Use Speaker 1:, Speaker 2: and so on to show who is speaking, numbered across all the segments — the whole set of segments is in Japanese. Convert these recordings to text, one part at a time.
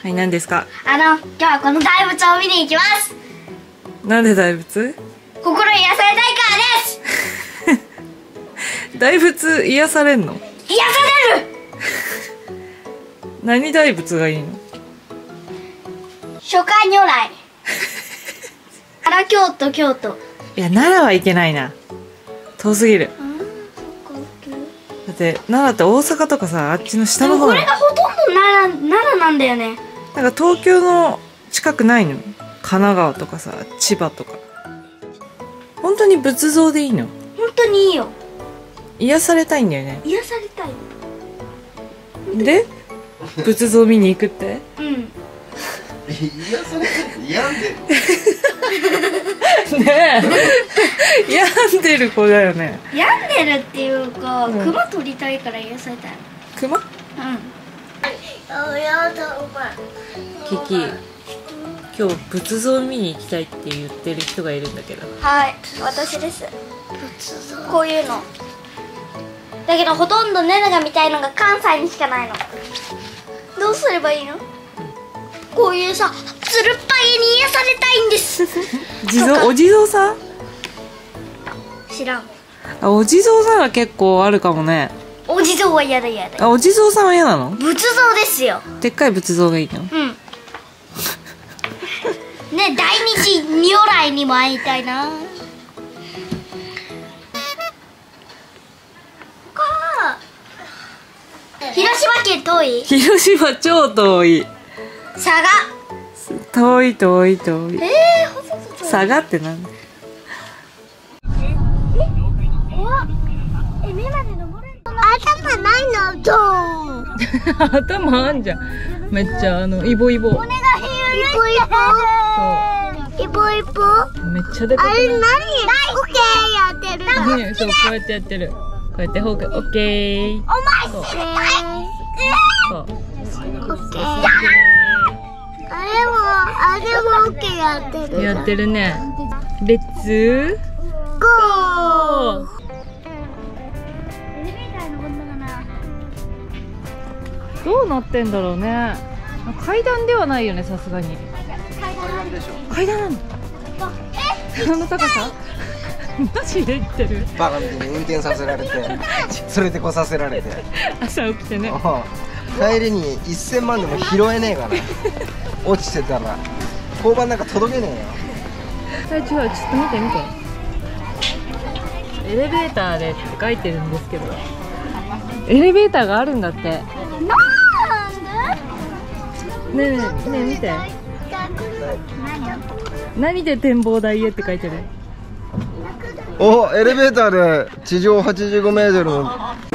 Speaker 1: はい、何ですか。
Speaker 2: 今日はこの大仏を見に行きます。
Speaker 1: なんで大仏？
Speaker 2: 心癒されたいからです。
Speaker 1: 大仏癒されんの？
Speaker 2: 癒される。
Speaker 1: 何大仏がいいの？
Speaker 2: 初夏如来。奈良、京都。
Speaker 1: いや、奈良はいけないな。遠すぎる。だって奈良って大阪とかさ、あっちの下の方。
Speaker 2: これがほとんど奈良なんだよね。
Speaker 1: なんか東京の近くないの？神奈川とかさ、千葉とか。本当に仏像でいいの？
Speaker 2: 本当にいいよ。
Speaker 1: 癒されたいんだよね。
Speaker 2: 癒されたい。
Speaker 1: で仏像見に行くって？
Speaker 2: うん。
Speaker 3: 癒されて病んでる
Speaker 1: ねえ病んでる子だよね。
Speaker 2: 病んでるっていうか、熊取りたいから癒されたい。
Speaker 1: 熊？
Speaker 2: うん。
Speaker 1: キキ、今日仏像見に行きたいって言ってる人がいるんだけど。
Speaker 2: はい、私です。こういうのだけど、ほとんどネネが見たいのが関西にしかないの。どうすればいいの？こういうさ、つるっぱげに癒されたいんです。
Speaker 1: お地蔵さん？
Speaker 2: 知らん。
Speaker 1: あ、お地蔵さんは結構あるかもね。
Speaker 2: お地蔵は嫌だ。
Speaker 1: あ、お地蔵さんは嫌なの？
Speaker 2: 仏像ですよ。
Speaker 1: でっかい仏像がいいの？
Speaker 2: うん。ね、大日如来にも会いたいな。広島県遠い？
Speaker 1: 広島超遠い。
Speaker 2: 佐賀。
Speaker 1: 遠い。佐賀って何？
Speaker 2: 怖っ。目まで登れるの？頭ないの？ドーン。
Speaker 1: 頭あんじゃん。めっちゃイボイボ。
Speaker 2: お願い。イボイボ。
Speaker 1: めっちゃでかくない？
Speaker 2: あれ何？オッケーやってる。
Speaker 1: そう、こうやってやってる。こうやってオッケー。
Speaker 2: お前知りたい。
Speaker 1: そう。
Speaker 2: オッケー。あれもオッケーやってる。
Speaker 1: やってるね。レッツ
Speaker 2: ゴー。
Speaker 1: どうなってんだろうね。階段ではないよね、さすがに。階段なの？あの高さ？マジで言ってる？
Speaker 3: バカみたいに運転させられて連れてこさせられて
Speaker 1: 朝起きてね。
Speaker 3: 帰りに1000万でも拾えねえかな。落ちてたら交番なんか届けねえよ。
Speaker 1: 違う、ちょっと見て。エレベーターでって書いてるんですけど、エレベーターがあるんだって。ねえ見て。何で展望台へって書いてる？
Speaker 3: お、エレベーターで地上85メートルの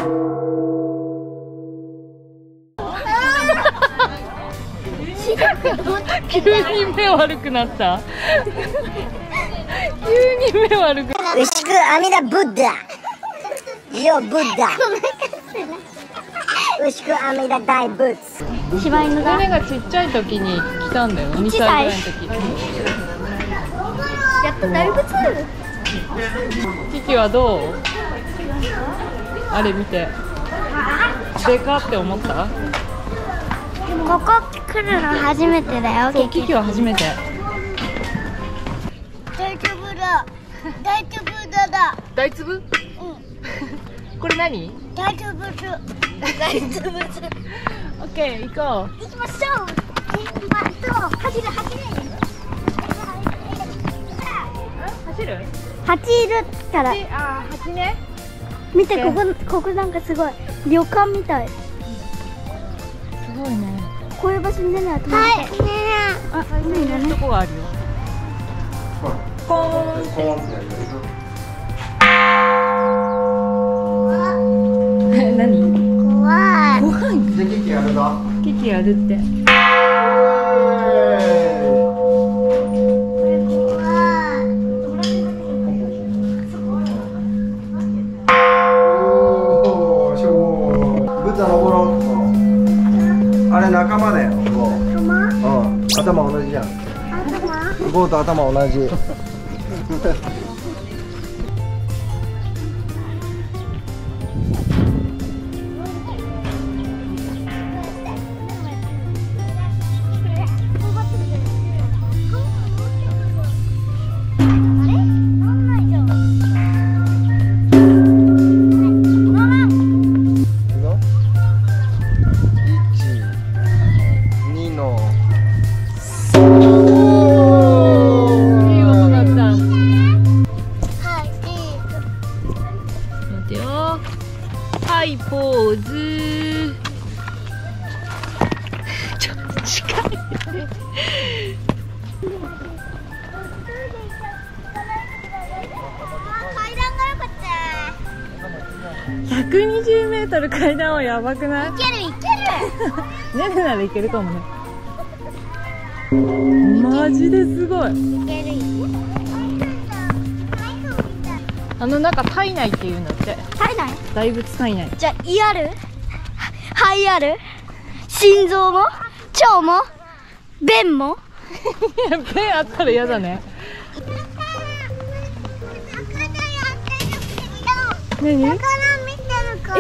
Speaker 1: 急に目悪くなった。急に目悪く。
Speaker 2: 牛久阿弥陀ブッダ。よブッダ。牛久阿弥陀大仏。柴犬だ。
Speaker 1: 姉がちっちゃい時に来たんだよ。2歳ぐらいの時。
Speaker 2: やっと大仏。
Speaker 1: キキはどう？あれ見て。でかって思った？
Speaker 2: ここ来るの初めてだよ。
Speaker 1: そう、キキは初めて。
Speaker 2: 大丈夫だ。大丈夫だ。
Speaker 1: 大粒？うん。これ何？
Speaker 2: 大丈夫。大丈夫。
Speaker 1: オッケー、行こう。
Speaker 2: 行きましょう。走る。走るから。
Speaker 1: あ、8ね。
Speaker 2: 見て、ここなんかすごい旅館みたい。
Speaker 1: すごいね。
Speaker 2: こういう場所にね、泊まりたい。あ、
Speaker 1: いいね。とこがあるよ。ポーンって。何？
Speaker 2: 怖い。
Speaker 3: じゃあキキやるぞ。
Speaker 1: キキやるって。
Speaker 3: あれ仲間だよ。頭同じじゃん。ゴーと頭同じ。
Speaker 1: ちょっと近い。
Speaker 2: 階段が良かった。
Speaker 1: 120メートル階段はやばくない？
Speaker 2: いけるいける。
Speaker 1: ねねならいけるかもね。マジですごい。
Speaker 2: いけるいける。
Speaker 1: 中体内っていうんだって。
Speaker 2: 体内？
Speaker 1: 大仏体内。
Speaker 2: じゃあ胃ある？肺ある？心臓も？腸も？便も？
Speaker 1: いや、便あったら嫌だね。何？
Speaker 2: 魚見てるから。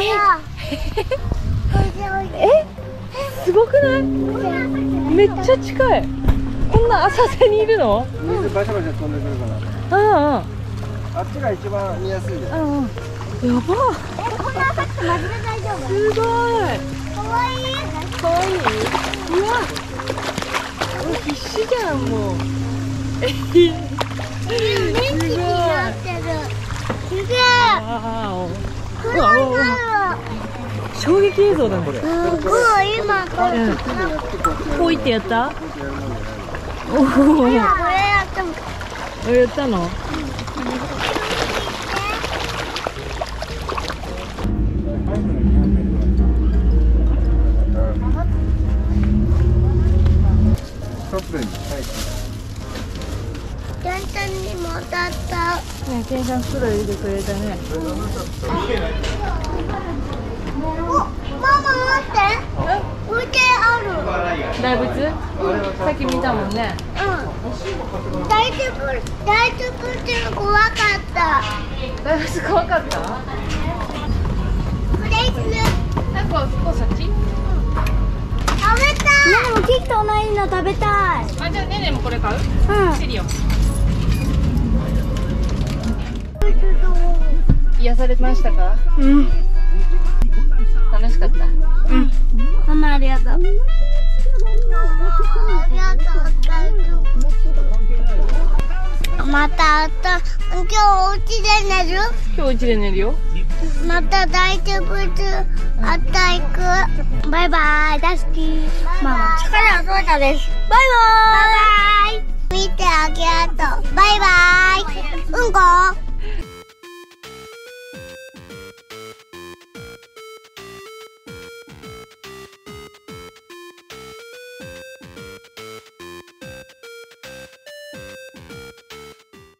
Speaker 1: すごくない？めっちゃ近い。こんな浅瀬にいるの？
Speaker 3: 水バシャバシャ飛んでくるから。
Speaker 1: あ
Speaker 3: あっちが一番見やすいです。
Speaker 1: あ、やば。
Speaker 2: こんな浅くてマジで大丈夫？
Speaker 1: すごい。
Speaker 2: かわいい。
Speaker 1: かわいい。うわ。必死じゃんもう。
Speaker 2: 電気になってる。すげえ。
Speaker 1: うわ衝撃映像だこれ。
Speaker 2: 今
Speaker 1: こういってやった？おお。
Speaker 2: これやっても。
Speaker 1: やったの？
Speaker 2: 簡単にも当たった。
Speaker 1: ね、ケンさん袋入れてくれたね。
Speaker 2: お、ママ待って。浮いてある。
Speaker 1: 大仏？さっき見たもんね。
Speaker 2: うん。大丈夫って怖かった。
Speaker 1: 大仏怖かった？
Speaker 2: これする。
Speaker 1: なんかそっち？
Speaker 2: 食べたい。でもケーキと同じの食べたい。
Speaker 1: あ、じゃあねねもこれ買う？
Speaker 2: うん。
Speaker 1: シリオ。癒されましたか？
Speaker 2: うん。
Speaker 1: 楽しかった。
Speaker 2: うん。ママありがとう。ありがとう。また今日お家で寝る？
Speaker 1: 今日お家で寝るよ。
Speaker 2: また大丈夫あった行く。バイバイ。大好き。ママ。力をそうたです。バイバイ。バイバイ。見てあげると。バイバイ。うんこ。